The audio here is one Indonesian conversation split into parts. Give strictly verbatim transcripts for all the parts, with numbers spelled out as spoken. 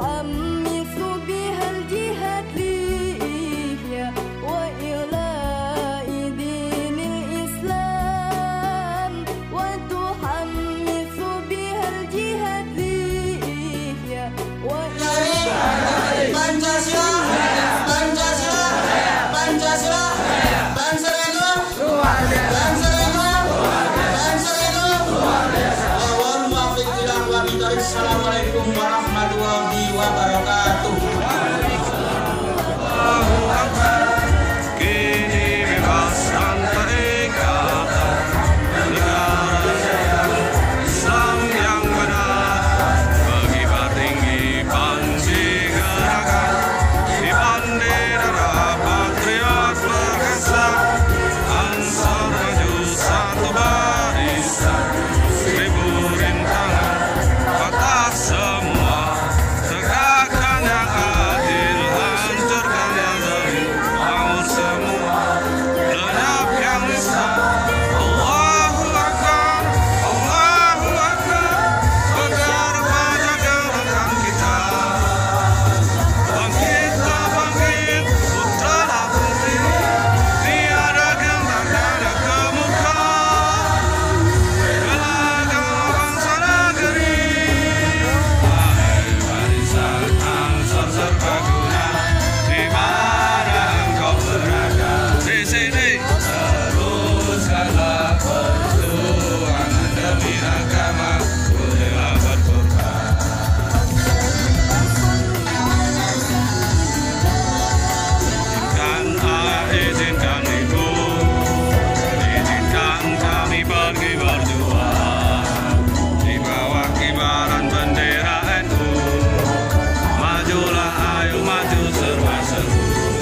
وتحمس بها الجهاد لإحياء وإعلاء دين الإسلام وتحمس بها الجهاد لإحياء وإعلاء Pancasila, Pancasila, Pancasila, bangsa itu, bangsa itu, bangsa itu. Wal muwaffiq ila aqwamit thoriq. Assalamualaikum warahmatullahi wabarakatuh. Kini bebaskan perikatan negara Islam yang benar, berkibar tinggi panji gerakan di bendera patriot perkasa, Ansor maju satu barisan, seribu rintangan atas semua, tegakkan yang adil, hancurkan yang zalim, bangun semua, lenyap yang nista. Allahu Akbar, Allahu Akbar, pegar pada gerakan kita. Bangkitlah bangkit, putralah putri, tiada gentar, tiada kemuka, belakang bangsa negeri. Wahai barisan Ansor serbaguna, di mana engkau berada, di sini teruskanlah perjuangan demi agama, bolehlah berkorban. Izinkan, ah, izinkan ibu, izinkan kami pergi berjuang di bawah kibaran bendera N U. Majulah, ayo maju serba-serbi,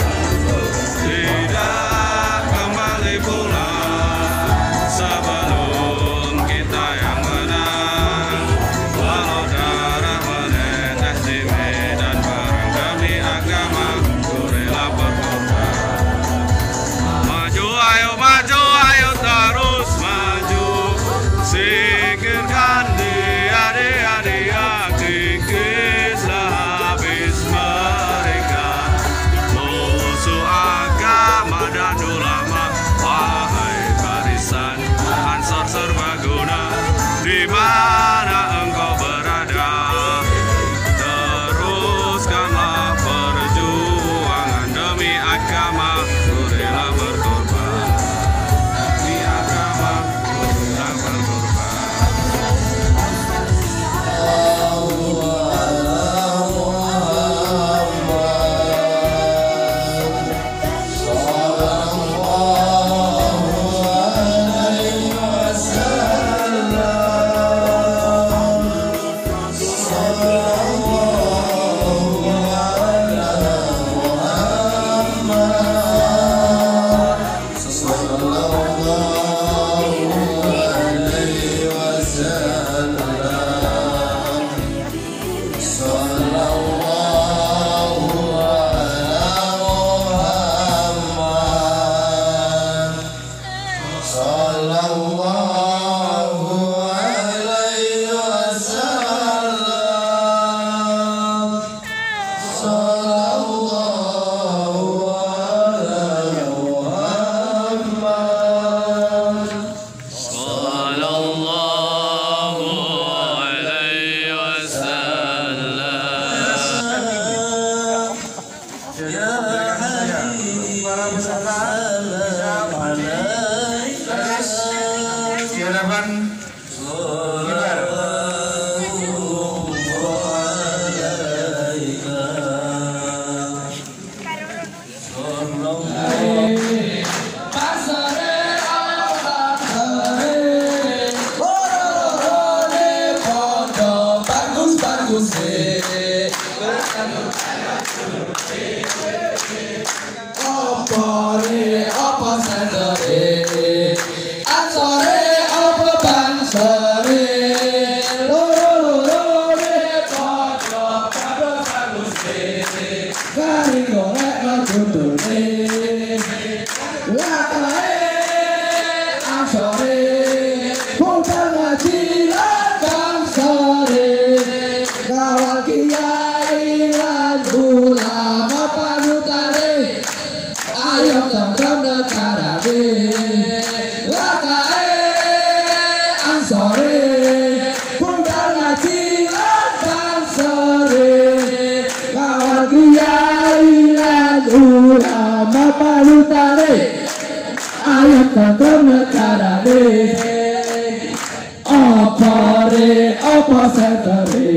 tidak kembali pulang sebelum kita yang menang. Walau darah menetes di medan perang demi agama, ku rela berkorban. Maju, ayo maju, ayo terus maju, singkirkan dia, dia, dia, kikislah habis mereka, musuh agama dan ulama. Wahai barisan Ansor serbaguna, di mana engkau berada, teruskanlah perjuangan demi agama, ku rela berkorban. Demi agama, ku rela berkorban. Kawal kiai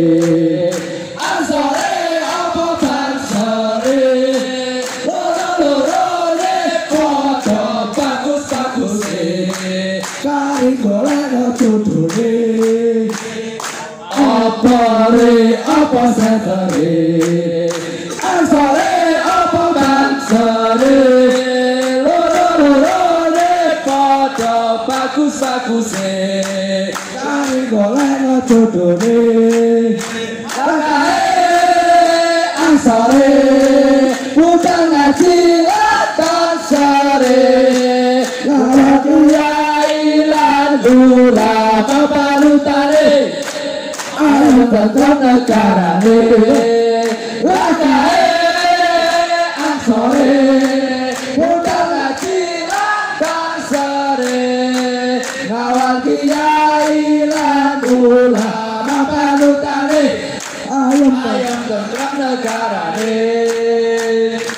Ansore apa bansore loro-lorone padha bagus-baguse kari golekno jodone apa re apa sentere ansore apa bansore loro-lorone padha bagus-baguse kari golekno jodone ansore budal ngaji lan sore ngawati lan dula papanutane ayo tetap negarane lakae ansore budal ngaji lan sore ngawati lan dula papanutane ayam ayam tentram negarane